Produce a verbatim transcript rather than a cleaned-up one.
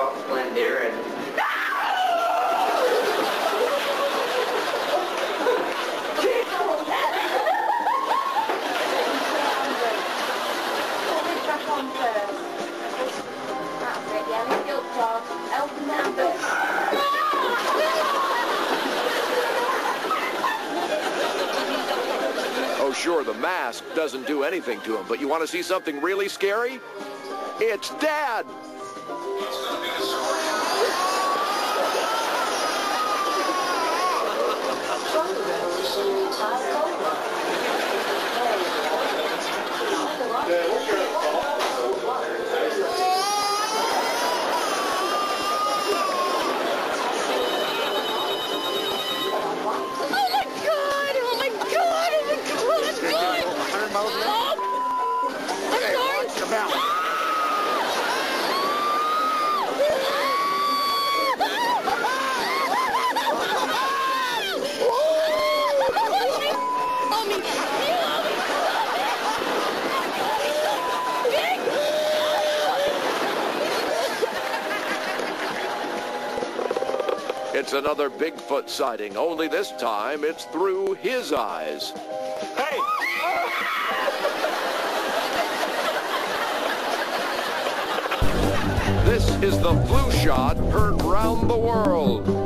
Fox Splendor and... Oh, sure, the mask doesn't do anything to him, but you want to see something really scary? It's Dad! It's another Bigfoot sighting, only this time it's through his eyes. Hey! This is the flu shot heard round the world.